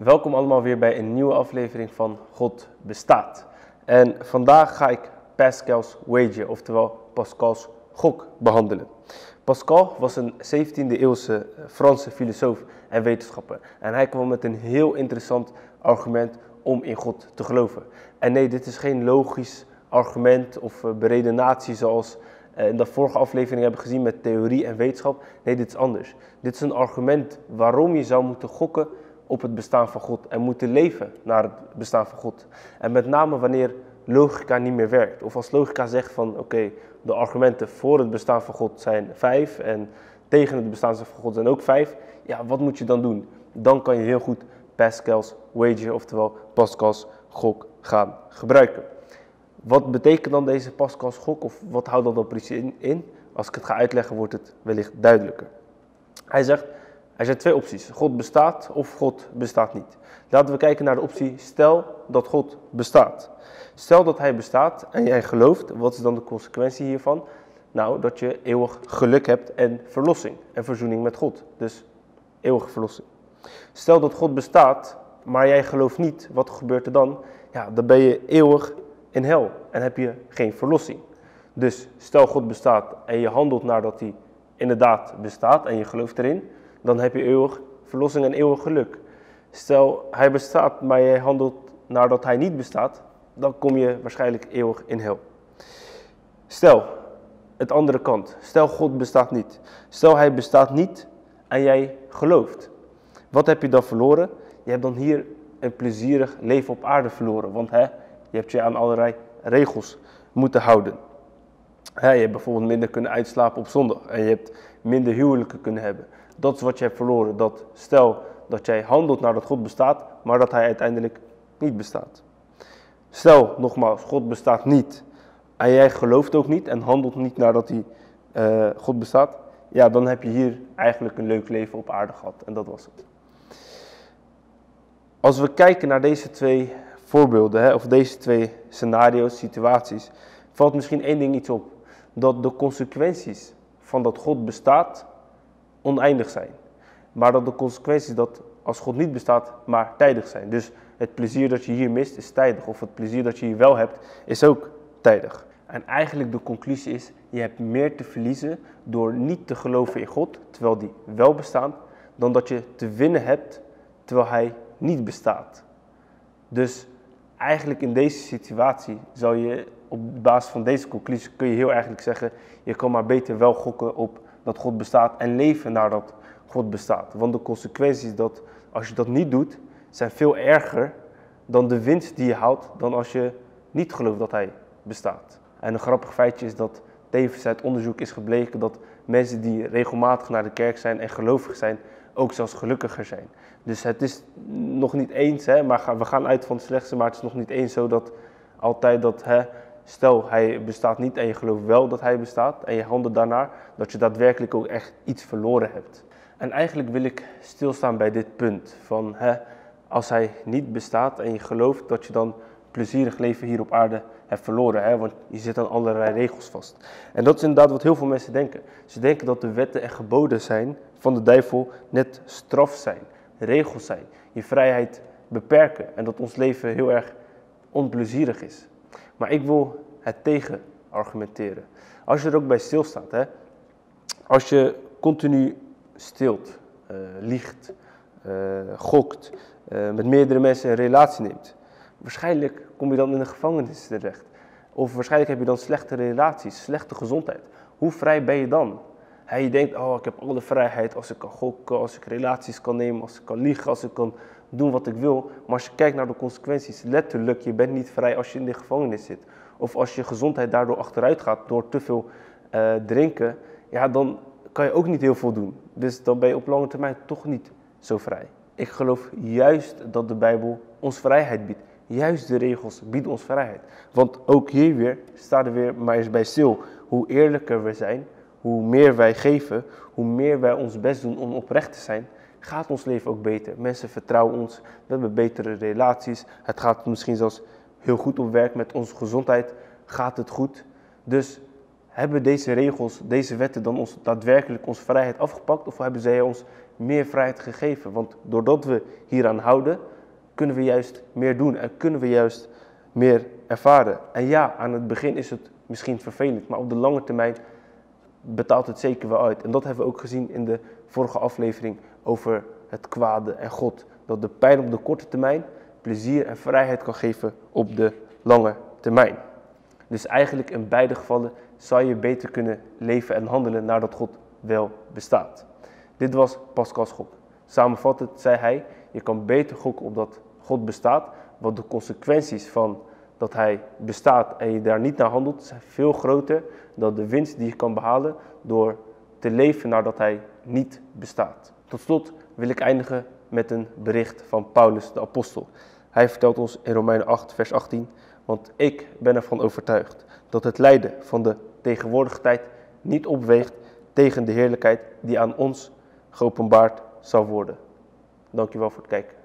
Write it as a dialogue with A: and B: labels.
A: Welkom allemaal weer bij een nieuwe aflevering van God bestaat. En vandaag ga ik Pascal's wager, oftewel Pascal's gok, behandelen. Pascal was een 17e eeuwse Franse filosoof en wetenschapper. En hij kwam met een heel interessant argument om in God te geloven. En nee, dit is geen logisch argument of beredenatie zoals in de vorige aflevering hebben gezien met theorie en wetenschap. Nee, dit is anders. Dit is een argument waarom je zou moeten gokken op het bestaan van God en moeten leven naar het bestaan van God. En met name wanneer logica niet meer werkt. Of als logica zegt van oké, de argumenten voor het bestaan van God zijn 5 en tegen het bestaan van God zijn ook 5. Ja, wat moet je dan doen? Dan kan je heel goed Pascal's wager, oftewel Pascal's gok gaan gebruiken. Wat betekent dan deze Pascal's gok of wat houdt dat dan precies in? Als ik het ga uitleggen wordt het wellicht duidelijker. Hij zegt, er zijn 2 opties. God bestaat of God bestaat niet. Laten we kijken naar de optie, stel dat God bestaat. Stel dat hij bestaat en jij gelooft, wat is dan de consequentie hiervan? Nou, dat je eeuwig geluk hebt en verlossing en verzoening met God. Dus eeuwige verlossing. Stel dat God bestaat, maar jij gelooft niet, wat gebeurt er dan? Ja, dan ben je eeuwig in hel en heb je geen verlossing. Dus stel God bestaat en je handelt nadat hij inderdaad bestaat en je gelooft erin, dan heb je eeuwig verlossing en eeuwig geluk. Stel hij bestaat, maar jij handelt nadat hij niet bestaat, dan kom je waarschijnlijk eeuwig in hel. Stel, het andere kant, stel God bestaat niet. Stel hij bestaat niet en jij gelooft. Wat heb je dan verloren? Je hebt dan hier een plezierig leven op aarde verloren, want je hebt je aan allerlei regels moeten houden. Je hebt bijvoorbeeld minder kunnen uitslapen op zondag en je hebt minder huwelijken kunnen hebben. Dat is wat je hebt verloren. Dat stel dat jij handelt nadat God bestaat, maar dat hij uiteindelijk niet bestaat. Stel, nogmaals, God bestaat niet en jij gelooft ook niet en handelt niet nadat God bestaat. Ja, dan heb je hier eigenlijk een leuk leven op aarde gehad en dat was het. Als we kijken naar deze 2 voorbeelden, of deze 2 scenario's, situaties, valt misschien 1 ding iets op. Dat de consequenties van dat God bestaat oneindig zijn. Maar dat de consequenties dat als God niet bestaat, maar tijdig zijn. Dus het plezier dat je hier mist is tijdig. Of het plezier dat je hier wel hebt, is ook tijdig. En eigenlijk de conclusie is, je hebt meer te verliezen door niet te geloven in God, terwijl die wel bestaat, dan dat je te winnen hebt, terwijl hij niet bestaat. Dus eigenlijk in deze situatie zou je op basis van deze conclusie kun je heel eigenlijk zeggen, je kan maar beter wel gokken op dat God bestaat en leven nadat God bestaat. Want de consequenties dat als je dat niet doet, zijn veel erger dan de winst die je haalt dan als je niet gelooft dat hij bestaat. En een grappig feitje is dat tevens uit onderzoek is gebleken dat mensen die regelmatig naar de kerk zijn en gelovig zijn, ook zelfs gelukkiger zijn. Dus het is nog niet eens, maar we gaan uit van het slechtste, maar het is nog niet eens zo dat altijd dat, stel hij bestaat niet en je gelooft wel dat hij bestaat en je handelt daarnaar, dat je daadwerkelijk ook echt iets verloren hebt. En eigenlijk wil ik stilstaan bij dit punt van als hij niet bestaat en je gelooft dat je dan plezierig leven hier op aarde hebt verloren, want je zit aan allerlei regels vast. En dat is inderdaad wat heel veel mensen denken. Ze denken dat de wetten en geboden zijn van de duivel net straf zijn, regels zijn, je vrijheid beperken en dat ons leven heel erg onplezierig is. Maar ik wil het tegen argumenteren. Als je er ook bij stilstaat, als je continu stilt, liegt, gokt, met meerdere mensen een relatie neemt, waarschijnlijk kom je dan in de gevangenis terecht. Of waarschijnlijk heb je dan slechte relaties, slechte gezondheid. Hoe vrij ben je dan? Je denkt, ik heb alle vrijheid als ik kan gokken, als ik relaties kan nemen, als ik kan liegen, als ik kan doen wat ik wil. Maar als je kijkt naar de consequenties, letterlijk, je bent niet vrij als je in de gevangenis zit. Of als je gezondheid daardoor achteruit gaat door te veel drinken, ja, dan kan je ook niet heel veel doen. Dus dan ben je op lange termijn toch niet zo vrij. Ik geloof juist dat de Bijbel ons vrijheid biedt. Juist de regels bieden ons vrijheid. Want ook hier weer, sta er weer maar eens bij stil. Hoe eerlijker we zijn, hoe meer wij geven, hoe meer wij ons best doen om oprecht te zijn, gaat ons leven ook beter. Mensen vertrouwen ons, we hebben betere relaties. Het gaat misschien zelfs heel goed op werk met onze gezondheid. Gaat het goed? Dus hebben deze regels, deze wetten dan ons daadwerkelijk onze vrijheid afgepakt? Of hebben zij ons meer vrijheid gegeven? Want doordat we hieraan houden, kunnen we juist meer doen en kunnen we juist meer ervaren. En ja, aan het begin is het misschien vervelend, maar op de lange termijn betaalt het zeker wel uit. En dat hebben we ook gezien in de vorige aflevering over het kwade en God. Dat de pijn op de korte termijn plezier en vrijheid kan geven op de lange termijn. Dus eigenlijk in beide gevallen zou je beter kunnen leven en handelen nadat God wel bestaat. Dit was Pascal's gok. Samenvattend zei hij, je kan beter gokken op dat God bestaat, want de consequenties van dat hij bestaat en je daar niet naar handelt, zijn veel groter dan de winst die je kan behalen door te leven nadat hij niet bestaat. Tot slot wil ik eindigen met een bericht van Paulus de apostel. Hij vertelt ons in Romeinen 8 vers 18, want ik ben ervan overtuigd dat het lijden van de tegenwoordige tijd niet opweegt tegen de heerlijkheid die aan ons geopenbaard zal worden. Dankjewel voor het kijken.